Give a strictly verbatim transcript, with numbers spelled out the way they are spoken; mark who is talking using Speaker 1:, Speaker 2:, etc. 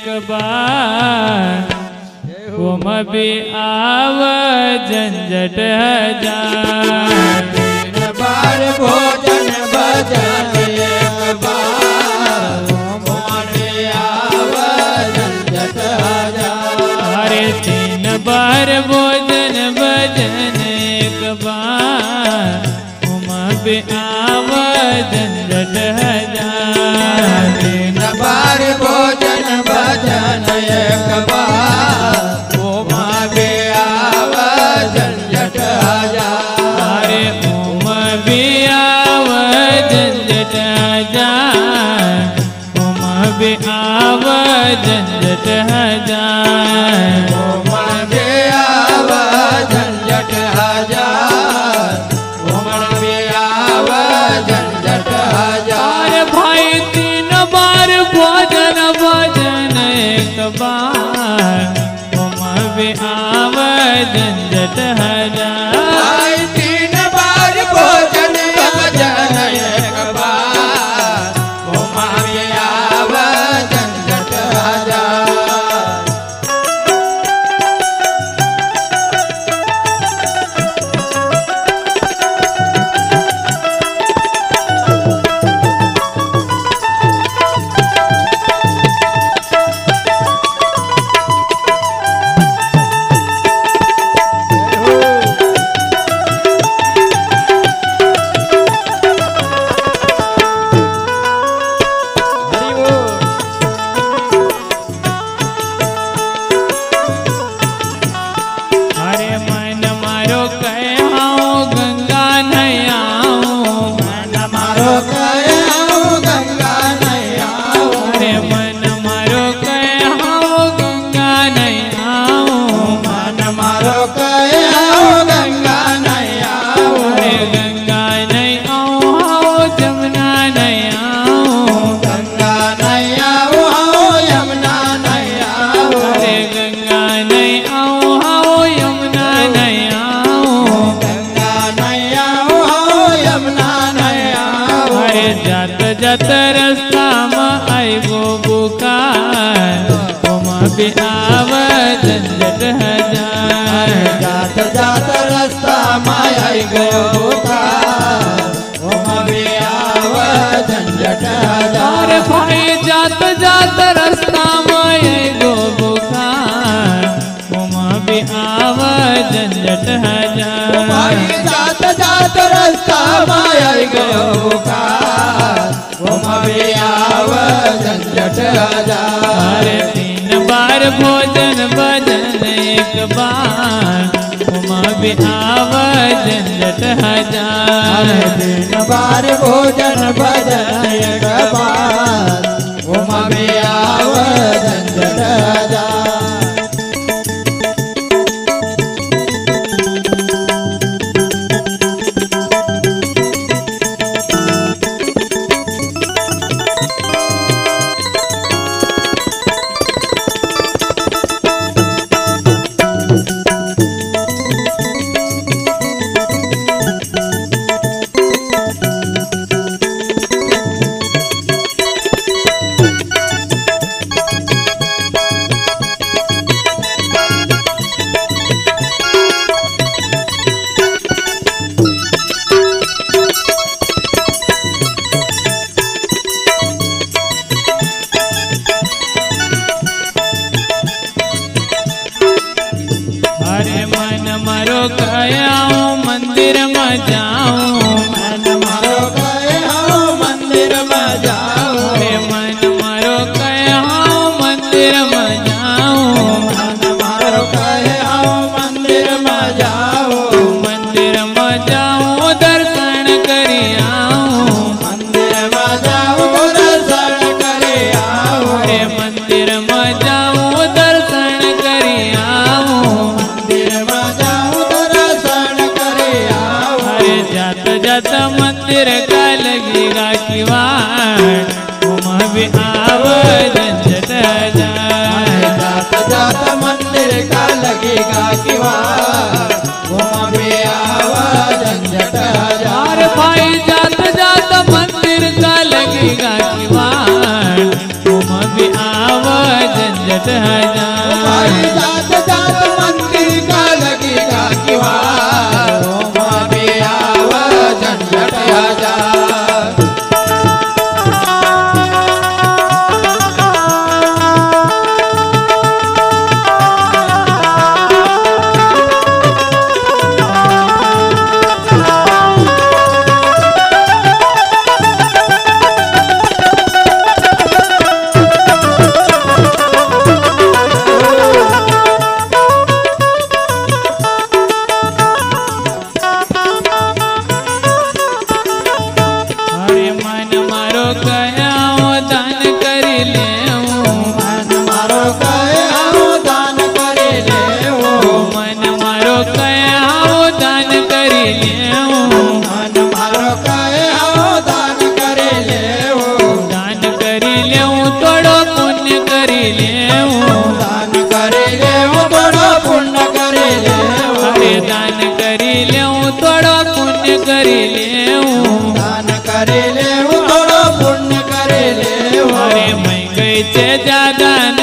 Speaker 1: एक बार ओम भी आव झंझट हजार।
Speaker 2: तीन बार भोजन भजन एक बार ओम भी आव झंझट हजार।
Speaker 1: अरे तीन बार भोजन भजन एक बार ओम भी आव झंझट हजार।
Speaker 2: तीन बार भोजन भजन एक बार ओम भी आव झंझट हजार।
Speaker 1: अरे ओम भी आव झंझट हजार। ओम भी आव झंझट हजार।
Speaker 2: ओम भी आव झंझट हजार। ओम भी आव झंझट हजार।
Speaker 1: अरे भाई तीन बार भोजन भजन एक बार ओम भी आव झंझट हजार।
Speaker 2: भाई तीन बार भोजन भजन एक बार ओम भी आव झंझट हजार।
Speaker 1: अरे मन मारो कहो गंगा नयाऊं।
Speaker 2: मन मारो कहो गंगा नयाऊं।
Speaker 1: अरे मन मारो कहो गंगा नयाऊं।
Speaker 2: मन मारो कहो गंगा नयाऊं।
Speaker 1: अरे गंगा नयाऊं हो जमुना नयाऊं।
Speaker 2: गंगा नयाऊं हो यमुना नयाऊं।
Speaker 1: अरे गंगा नयाऊं हो यमुना नयाऊं।
Speaker 2: गंगा नयाऊं हो यमुना नयाऊं।
Speaker 1: अरे जात जात रास्ता में आई गो बुकार ओम भी आव झंझट हजार।
Speaker 2: जात जात रास्ता माय गयो बुखार ओम भी आव झंझट हजार।
Speaker 1: अरे भाई जात जात रास्ता में आई गो बुकार ओम भी आव झंझट हजार।
Speaker 2: भाई जात जात रास्ता माय गयो बुखार ओम भी आव झंझट हजार।
Speaker 1: अरे तीन बार भोजन भजन एक बार ओम भी आव झंझट हजार।
Speaker 2: तीन बार भोजन भजन एक बार ओम भी आव झंझट हजार।
Speaker 1: अरे मन मारो कयाऊं मंदिर में जाऊं।
Speaker 2: मन मारो कहो मंदिर में जाओ।
Speaker 1: अरे मन मारो कयाऊं मंदिर में जाऊं।
Speaker 2: मन मारो कहो मंदिर में जाओ।
Speaker 1: मंदिर में जाऊं दर्शन करी आऊं।
Speaker 2: मंदिर में जाओ दर्शन करे आओ।
Speaker 1: अरे मंदिर में जाऊं दर्शन करी आऊं।
Speaker 2: मंदिर में जाओ दर्शन करे आओ।
Speaker 1: अरे जात जात मंदिर का लगेगा किवाड़ ओम भी आव झंझट हजार।
Speaker 2: जात जात मंदिर का लगेगा किवाड़ ओम भी आव झंझट हजार।
Speaker 1: अरे भाई जात जात मंदिर का लगेगा किवाड़ ओम भी आव झंझट झंझट हजार।
Speaker 2: भाई जात जात मंदिर का लगेगा किवाड़, ओम भी आव झंझट हजार।
Speaker 1: दान